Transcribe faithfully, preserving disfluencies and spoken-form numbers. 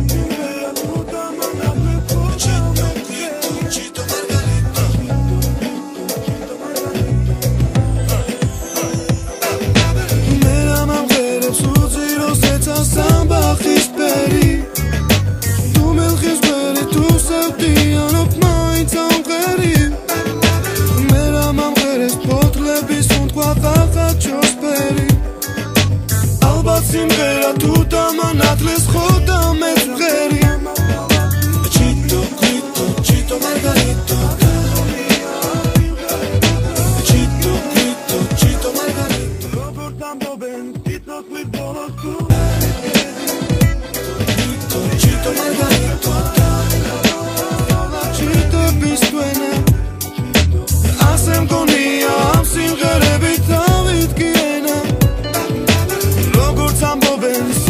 სიმღერა თუ დამანათლეს ხოდა მეც ვღერი ჩიტო კრიტო ჩიტო მარგარიტო ჩიტო კრიტო ჩიტო მარგარიტო როგორც ამბობენ ციცოცხლის ბოლოს თუ ჩიტო მარგარიტო ჩიტო ბისკვენა ასე მგონია ამ simღერებით დავიდგენა Ambo Ben